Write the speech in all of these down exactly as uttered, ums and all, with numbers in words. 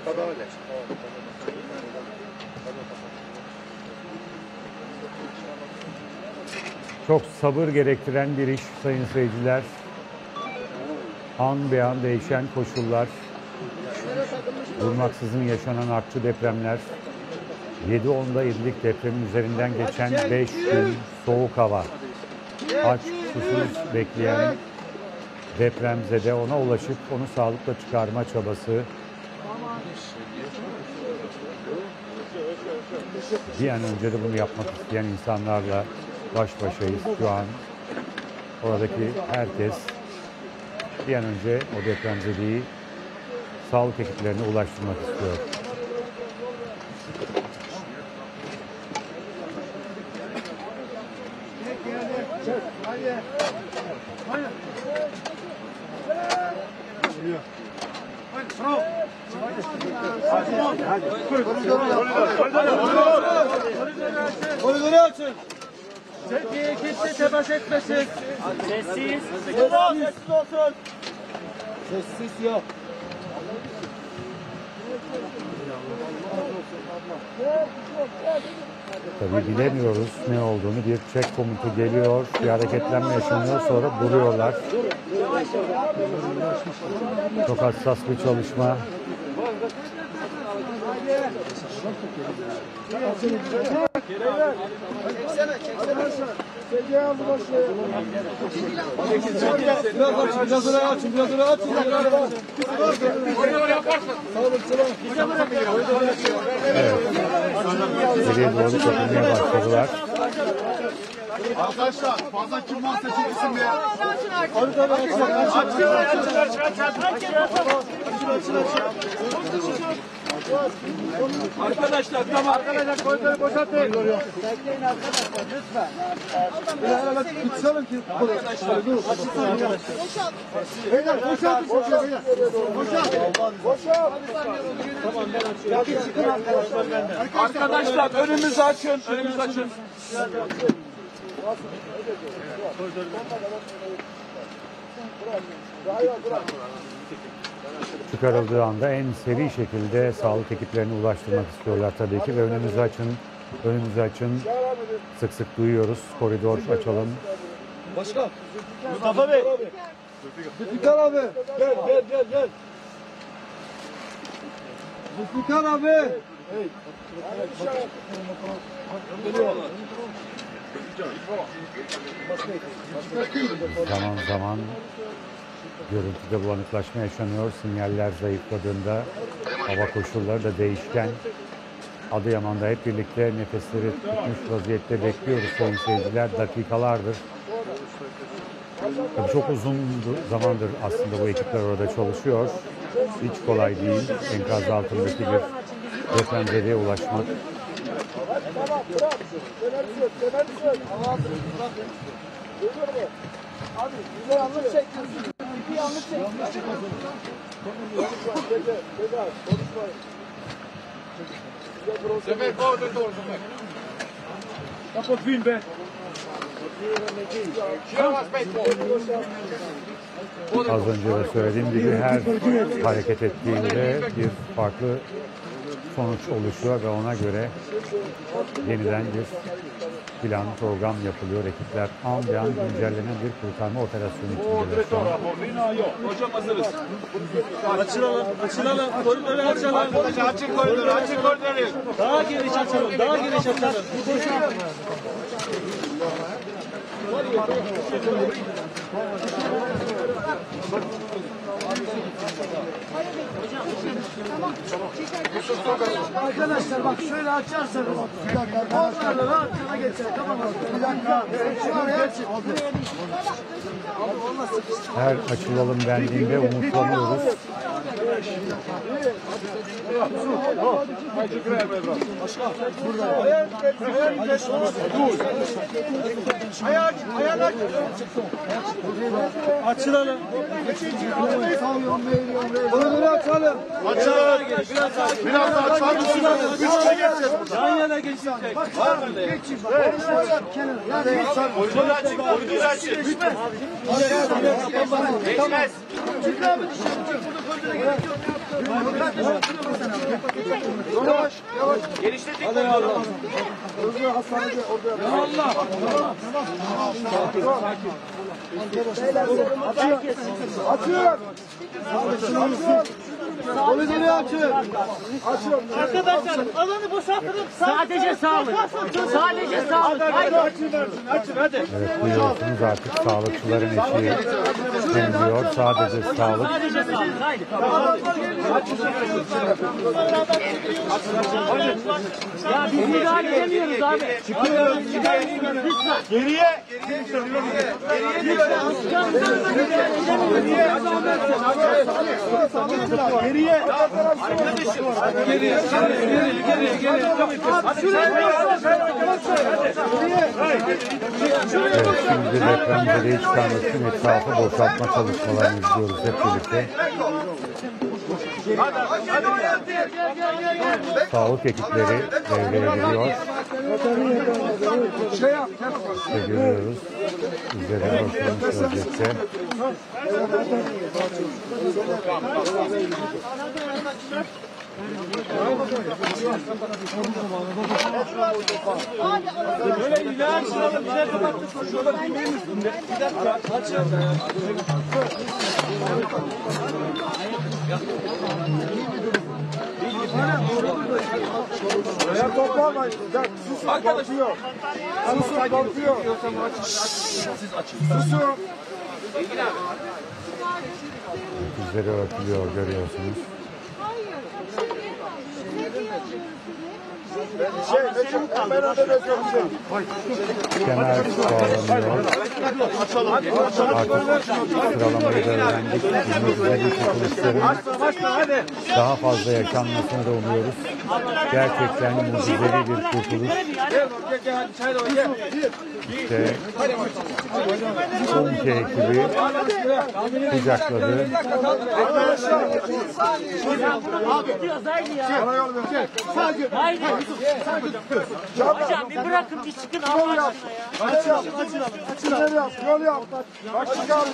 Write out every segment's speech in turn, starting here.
Çok sabır gerektiren bir iş sayın seyirciler. An be an değişen koşullar, durmaksızın yaşanan artçı depremler, yedi onda yedilik depremin üzerinden geçen beş gün soğuk hava, aç susuz bekleyen depremzede ona ulaşıp onu sağlıkla çıkarma çabası, bir an önce de bunu yapmak isteyen insanlarla baş başayız şu an. Oradaki herkes bir an önce o depremzedeyi sağlık ekiplerine ulaştırmak istiyor. Koridoru açın. Türkiye kimse temas etmesin. Sessiz. Sessiz olsun. Sessiz yok. Tabii bilemiyoruz ne olduğunu. Bir çek komutu geliyor, bir hareketlenme yaşanıyor, sonra duruyorlar. Çok hassas bir çalışma. Çeksene, çeksene. Sece aldı başı. Biraz açın, biraz oraya açın, biraz oraya açın. Koridor yaparsın. Evet. Geriye doğru çekilmeye başladılar. Arkadaşlar fazla kim varsa çekilsin be. Koridor açın, açın, açın, açın. Arkadaşlar tamam. Arkadaşlar koridoru boşaltın. Bekleyin arkadaşlar lütfen. Biraz tutsalım ki. Arkadaşlar dur. Boşalt. Beyler boşaltın şu beyler. Boşalt. Boşalt. Tamam ben açıyorum. Ya bir çıkın arkadaşlar benden. Arkadaşlar önümüzü açın. Önümüzü açın. Çıkarıldığı anda en seri şekilde sağlık ekiplerine ulaştırmak istiyorlar tabii ki ve önümüzü açın, önümüzü açın. Sık sık duyuyoruz. Koridor açalım. Başkan. Mustafa Bey. Zülfikar abi. Gel gel gel gel. Zülfikar abi. Hey. Zaman zaman görüntüde bulanıklaşma yaşanıyor. Sinyaller zayıfladığında hava koşulları da değişken. Adıyaman'da hep birlikte nefesleri tutmuş vaziyette bekliyoruz sayın seyirciler. Dakikalardır. Tabii çok uzun zamandır aslında bu ekipler orada çalışıyor. Hiç kolay değil enkaz altındaki bir depremzedeye ulaşmak. Abi bize yanlış çekiyorsun. Bir yanlış çekiyorsun. Sefer koridor doğru Sefer. Kapı film be. Az önce de söylediğim gibi her hareket ettiğinde bir farklı sonuç oluşuyor ve ona göre yeniden bir plan, program yapılıyor. Ekipler an be an güncellenen bir kurtarma operasyonu içindeler şu an. Hocam hazırız. Açılalım, açılalım. Koridoru açalım. Arkadaşlar açın koridoru, açın koridoru. Daha geniş açalım, daha geniş açalım. Arkadaşlar bak şöyle açarsanız onlarla rahatlığa geçer. Tamam mı? Bir dakika. Şu an açın. Her açılalım dendiğinde umutlanıyoruz. Açılalım. Koridoru açalım. Açalım. Biraz daha açalım. Üç kere geçeceğiz burada. Yan yana geçecek. Var mı? Geçin. Koridoru açın, koridoru açın. Geçmez. Çıkar mı dışarı? Burada koridora gerek yok. Yavaş, yavaş. Genişledik. Hadi Allah. Hızlı hastanede orada yapalım. Allah. Açın. Açın. Açın. Kolizini açın. Açın. Arkadaşlar alanı boşaltın. Sadece sağlık. Sadece sağlık. Hadi açın. Açın hadi. Evet, duyuyorsunuz artık sağlıkçıların eşiği deniliyor. Sadece sağlık. Sadece sağlık. Haydi. Ya biz müdahale edemiyoruz abi. Çıkıyoruz. Lütfen. Geriye. Geriye. Arkadaşım. Geriye. Geriye. Geriye. Geriye. Evet, şimdi depremzedeye çıkarmasının etrafı boşaltma çalışmalarını izliyoruz hep birlikte. Sağlık ekipleri devreye giriyor. İşte görüyoruz. Üzerine basılmış vaziyette. Böyle ileride şurada bir şey kapattık. Şurada bir benim üstünde. Bir dakika. Açın. Buraya toplamayın. Susun korkuyor. Susun korkuyor. Susun. Üzeri örtülüyor, görüyorsunuz. Şey, Recep, hemen önde Recep. Kemer bağlanıyor. Artık sıralamayı da öğrendik. Günümüzlerin kurtuluşların daha fazla yaşanmasını da umuyoruz. Gerçekten mucizeli bir kurtuluş. İşte Umke ekibi kucakladı. Gidiyoruz haydi ya. Haydi. Hocam bir bırakın bir çıkın Allah aşkına ya. Açın, açın, açın, açın, yap, yol yap. Bak çıkar,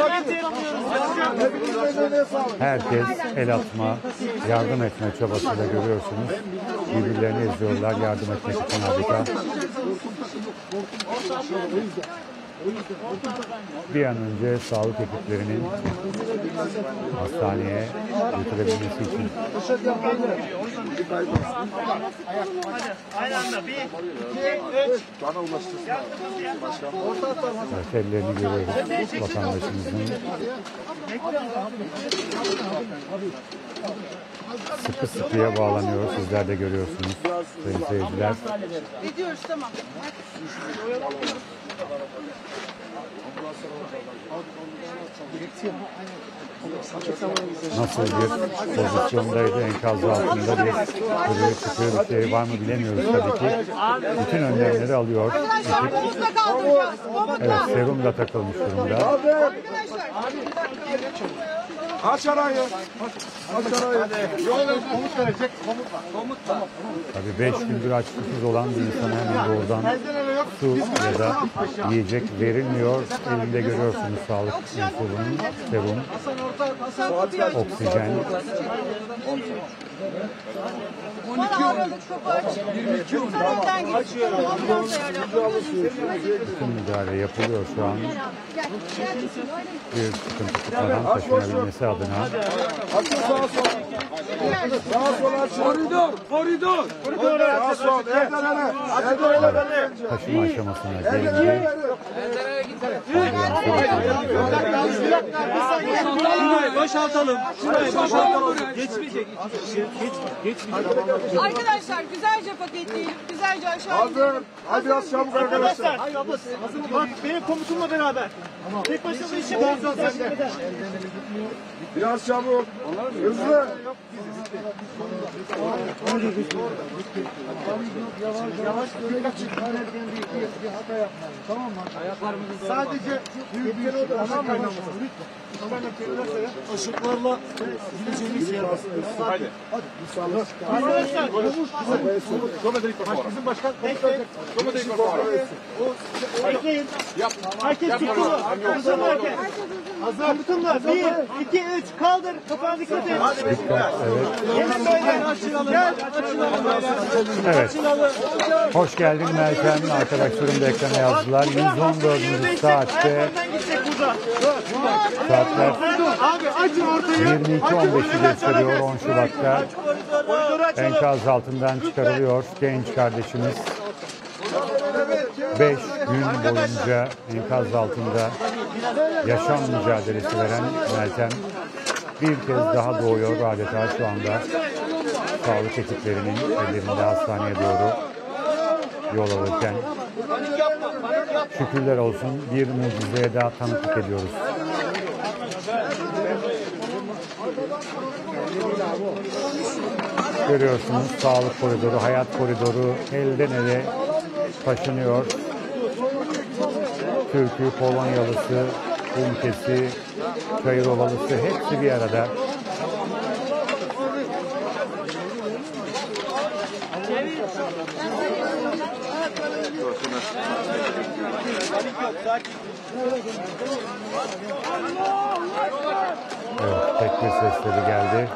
Herkes el atma, yardım etme çabasıyla görüyorsunuz. Birbirlerini eziyorlar yardım etmek için adeta. Bir an önce sağlık ekiplerinin hastaneye götürebilmesi için. Aynı anda bir, iki, üç. Bana ulaştırsın. Evet, ellerini görüyoruz vatandaşımızın. Sıkı sıkıya bağlanıyor. Sizler de görüyorsunuz sayın seyirciler. Gidiyoruz tamam. Nasıl bir pozisyondaydı, enkaz altında bir kırığı çıkıyor bir şey var mı bilemiyoruz tabii ki. Bütün önlemleri alıyor. Arkadaşlar komutla kaldıracağız. Komutla. Evet, serum da takılmış durumda. Arkadaşlar. Aç arayı. Aç arayı. Yol komut verecek. Komutla. Komutla. Tabii beş gündür aç susuz olan bir insana hemen doğrudan su ya da yiyecek verilmiyor. Elinde görüyorsunuz sağlık unsurunun, serum, oksijen. Bana aralık kapı aç. Önünden geçiyor. Ambulans ayarlayalım. Bütün müdahale yapılıyor şu an. Gel. Gel. Bir sıkıntı çıkmadan taşınabilmesi adına. Açın sağa sola. Sağa sola açın. Koridor. Koridor. Koridor. Sağa sola. Elden ele. Elden ele. Taşıma aşamasına gelince Şurayı boşaltalım. Şurayı boşaltalım. Geçmeyecek. Geçmeyecek. Arkadaşlar güzelce paketleyelim. Güzelce aşağı Hazır. Hadi biraz çabuk arkadaşlar. Hayır abla hazır mı? Bak benim komutumla beraber. Tek başına işe yapacağız. Biraz çabuk. Hızlı. Sadece büyükleri o da tamam mı? Işıklarla gideceğimiz yer var. Hadi. Arkadaşlar. Bizim başkan Bekleyin. Herkes çıktı mı? Çıktı mı herkes? Hazır. Komutanlar bir, iki, üç kaldır. Kapağına dikkat et. Dikkat, evet. Gelin böyle. Açılalım. Gel. Açılalım böyle. Evet. Açılalım. Hoş geldin Meltem. Arkadaşlarım da ekrana yazdılar. yüz on dördüncü saatte Ayaklardan gitsek burada. saatler Abi açın ortayı. yirmi iki on beşi gösteriyor. on Şubat'ta Koridoru açalım. enkaz altından çıkarılıyor genç kardeşimiz. beş gün boyunca enkaz altında yaşam mücadelesi veren Meltem bir kez daha doğuyor adeta şu anda. Sağlık ekiplerinin ellerinde hastaneye doğru yol alırken şükürler olsun bir mucizeye daha tanıklık ediyoruz. Görüyorsunuz sağlık koridoru, hayat koridoru elden ele taşınıyor. Türk'ü, Polonyalısı, Umkesi, Çayırovalısı hepsi bir arada. Evet, tekbir sesleri geldi.